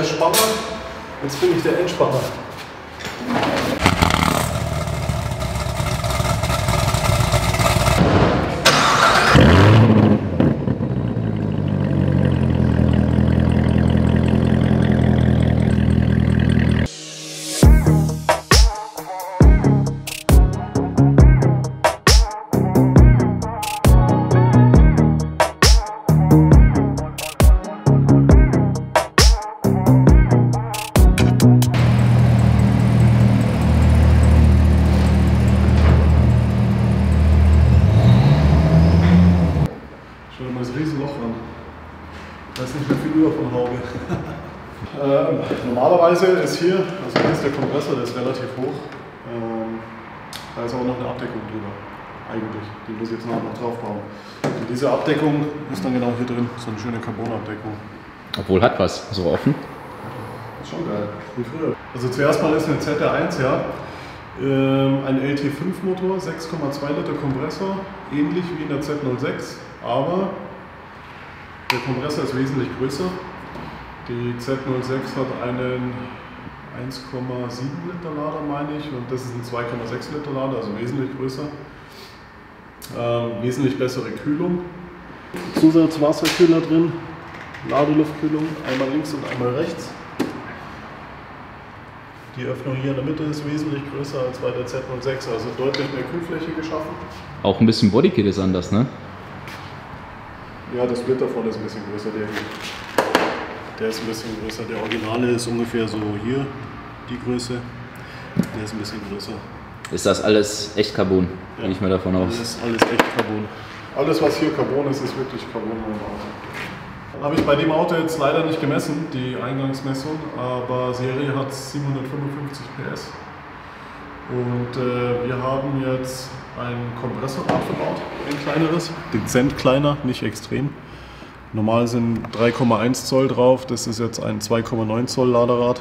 Spanner, jetzt bin ich der Endspanner. Da ist nicht mehr viel über von Haube. Normalerweise ist hier, also hier ist der Kompressor, der ist relativ hoch. Da ist aber noch eine Abdeckung drüber, eigentlich. Die muss ich jetzt noch drauf bauen. Und diese Abdeckung ist dann genau hier drin, so eine schöne Carbon-Abdeckung. Obwohl hat was, so offen. Ist schon geil, wie früher. Also zuerst mal ist eine ZR1, ja. Ein LT5 Motor, 6,2 Liter Kompressor, ähnlich wie in der Z06, aber der Kompressor ist wesentlich größer. Die Z06 hat einen 1,7 Liter Lader, meine ich, und das ist ein 2,6 Liter Lader, also wesentlich größer. Wesentlich bessere Kühlung. Zusatzwasserkühler drin, Ladeluftkühlung, einmal links und einmal rechts. Die Öffnung hier in der Mitte ist wesentlich größer als bei der Z06, also deutlich mehr Kühlfläche geschaffen. Auch ein bisschen Bodykit ist anders, ne? Ja, das Split davon ist ein bisschen größer, der hier. Der ist ein bisschen größer. Der Originale ist ungefähr so hier, die Größe. Der ist ein bisschen größer. Ist das alles echt Carbon? Ja. Gehe ich mal davon aus. Das ist alles echt Carbon. Alles, was hier Carbon ist, ist wirklich Carbon im Auto. Habe ich bei dem Auto jetzt leider nicht gemessen, die Eingangsmessung, aber Serie hat 755 PS. Und wir haben jetzt ein Kompressorrad verbaut, ein kleineres, dezent kleiner, nicht extrem. Normal sind 3,1 Zoll drauf, das ist jetzt ein 2,9 Zoll Laderrad.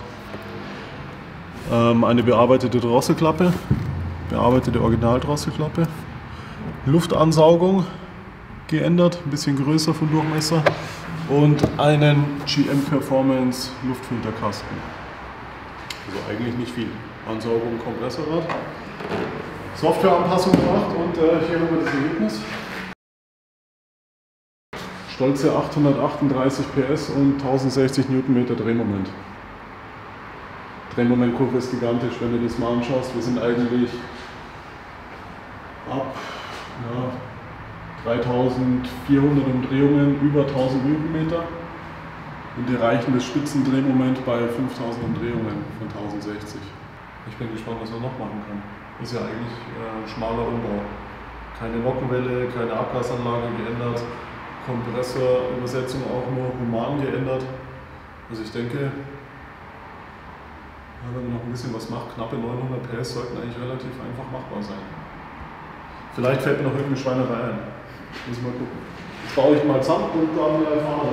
Eine bearbeitete Drosselklappe, bearbeitete Originaldrosselklappe. Luftansaugung geändert, ein bisschen größer vom Durchmesser. Und einen GM Performance Luftfilterkasten. Also eigentlich nicht viel. Ansaugung, Kompressorrad. Softwareanpassung gemacht und hier haben wir das Ergebnis. Stolze 838 PS und 1060 Newtonmeter Drehmoment. Drehmomentkurve ist gigantisch, wenn du das mal anschaust. Wir sind eigentlich ab 3400 Umdrehungen über 1000 Newtonmeter und erreichen das Spitzendrehmoment bei 5000 Umdrehungen von 1060. Ich bin gespannt, was er noch machen kann. Ist ja eigentlich ein schmaler Umbau. Keine Nockenwelle, keine Abgasanlage geändert, Kompressorübersetzung auch nur human geändert. Also ich denke, wenn man noch ein bisschen was macht, knappe 900 PS sollten eigentlich relativ einfach machbar sein. Vielleicht fällt mir noch irgendeine Schweinerei ein. Muss mal gucken. Jetzt baue ich mal zusammen und dann fahren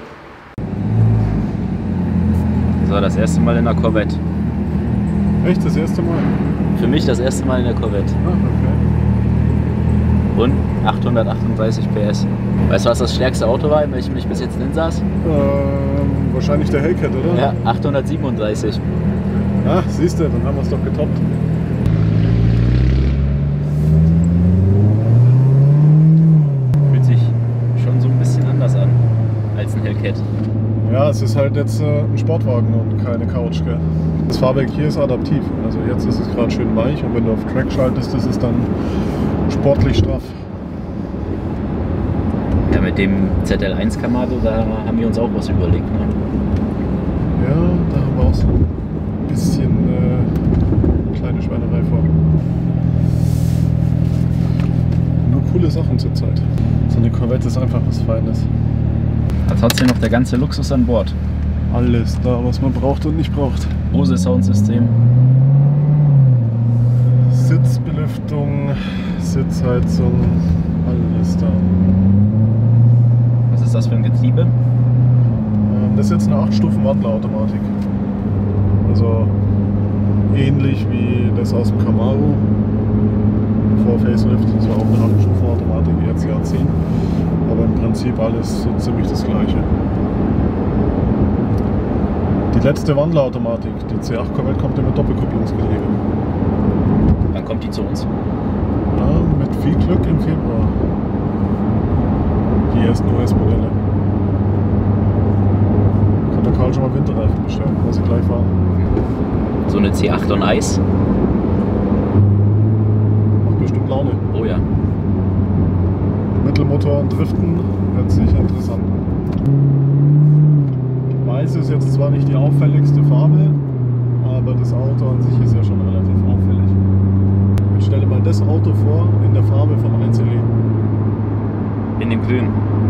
wir. So, das erste Mal in der Corvette. Echt? Das erste Mal? Für mich das erste Mal in der Corvette. Ah, okay. Und 838 PS. Weißt du, was das stärkste Auto war, in welchem ich bis jetzt drin saß? Wahrscheinlich der Hellcat, oder? Ja, 837. Ah, siehst du, dann haben wir es doch getoppt. Fühlt sich schon so ein bisschen anders an als ein Hellcat. Ja, es ist halt jetzt ein Sportwagen und keine Couch, gell? Das Fahrwerk hier ist adaptiv. Also jetzt ist es gerade schön weich und wenn du auf Track schaltest, ist es dann sportlich straff. Ja, mit dem ZL1 Camaro, da haben wir uns auch was überlegt. Ne? Ja, da haben wir auch so ein bisschen kleine Schweinerei vor. Nur coole Sachen zurzeit. So eine Corvette ist einfach was Feines. Da trotzdem noch der ganze Luxus an Bord. Alles da, was man braucht und nicht braucht. Bose Soundsystem. Sitzbelüftung, Sitzheizung, alles da. Was ist das für ein Getriebe? Das ist jetzt eine 8-Stufen-Wandlerautomatik. Also ähnlich wie das aus dem Camaro vor Facelift. Das war auch eine 8-Stufen-Automatik, RCA10. Aber im Prinzip alles so ziemlich das gleiche. Die letzte Wandlerautomatik. Die C8 Corvette kommt ja mit Doppelkupplungsgetriebe. Wann kommt die zu uns? Ja, mit viel Glück im Februar. Die ersten US-Modelle. Kann der Karl schon mal Winterreifen bestellen, muss ich gleich fahren. So eine C8 on Eis? Macht bestimmt Laune. Oh ja. Mittelmotor und Driften wird sicher interessant. Weiß ist jetzt zwar nicht die auffälligste Farbe, aber das Auto an sich ist ja schon relativ auffällig. Jetzt stelle mal das Auto vor in der Farbe vom 1LE. In dem Grün.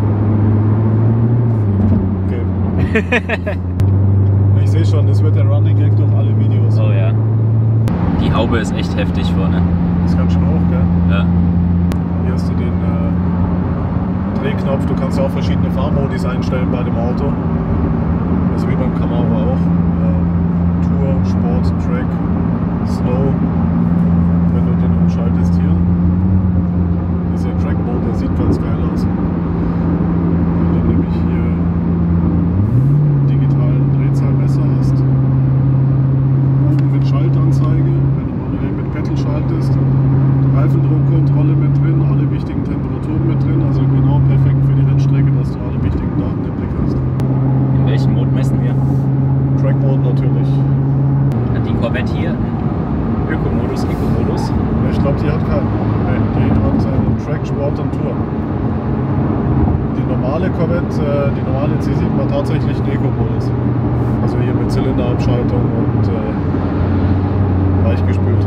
Gelb. Ich sehe schon, das wird der Running Gag durch alle Videos. Oh ja. Die Haube ist echt heftig vorne. Das ist ganz schön hoch, gell? Ja. Hier hast du den Drehknopf, du kannst ja auch verschiedene Fahrmodis einstellen bei dem Auto. Also wie beim Camaro auch. Tour, Sport, Track, Slow. Wenn du den umschaltest hier. Dieser Track Mode, der sieht ganz geil aus. Wenn du nämlich hier digitalen Drehzahlmesser hast. Mit Schaltanzeige, wenn du manuell mit Pedal schaltest. Reifendruckkontrolle mit drin, alle wichtigen Temperaturen mit drin. Also genau perfekt für die Rennstrecke, dass du alle wichtigen Daten im Blick hast. In welchem Mode messen wir? Track Mode natürlich. Hat die Corvette hier Ökomodus, Eco-Modus? Ich glaube, die hat keinen. Nee, die hat Track, Sport und Tour. Die normale Corvette, die normale C7 hat tatsächlich einen Eco-Modus. Also hier mit Zylinderabschaltung und weichgespült.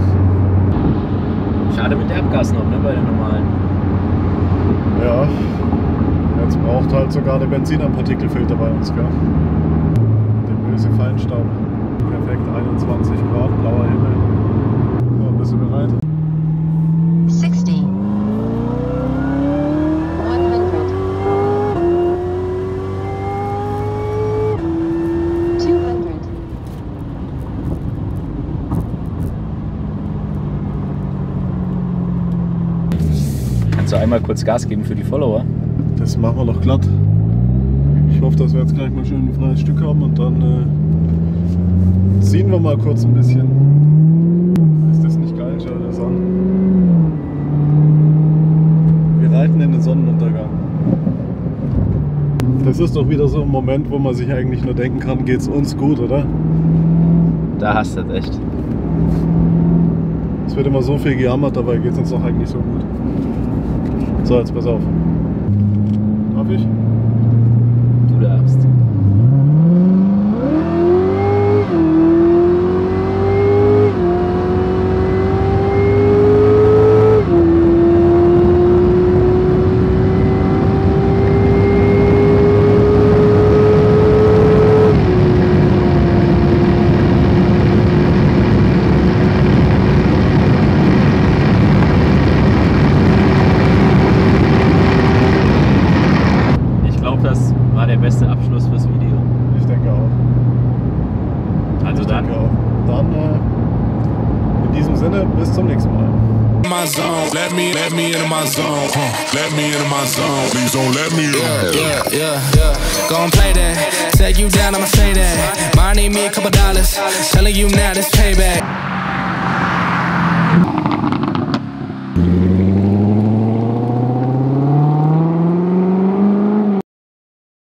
Schade mit der Abgas noch, ne, bei der normalen. Ja, jetzt braucht halt sogar der Benzin einen Partikelfilter bei uns, gell? Der böse Feinstaub. Perfekt, 21 Grad, blauer Himmel. So, bist du bereit? 60. 100. 200. Kannst du einmal kurz Gas geben für die Follower? Das machen wir doch glatt. Ich hoffe, dass wir jetzt gleich mal schön ein freies Stück haben und dann ziehen wir mal kurz ein bisschen. Ist das nicht geil? Schau dir das an. Wir reiten in den Sonnenuntergang. Das ist doch wieder so ein Moment, wo man sich eigentlich nur denken kann, geht's uns gut, oder? Da hast du es echt. Es wird immer so viel gejammert, dabei geht's uns doch eigentlich so gut. So, jetzt pass auf. Darf ich? Du darfst. Das war der beste Abschluss fürs Video. Ich denke auch. Also dann. Dann in diesem Sinne, bis zum nächsten Mal. My zone, let me into my zone, let me into my zone, please don't let me in. Yeah. Gon' play that, take you down, I'ma say that. Might need me a couple dollars, telling you now this payback.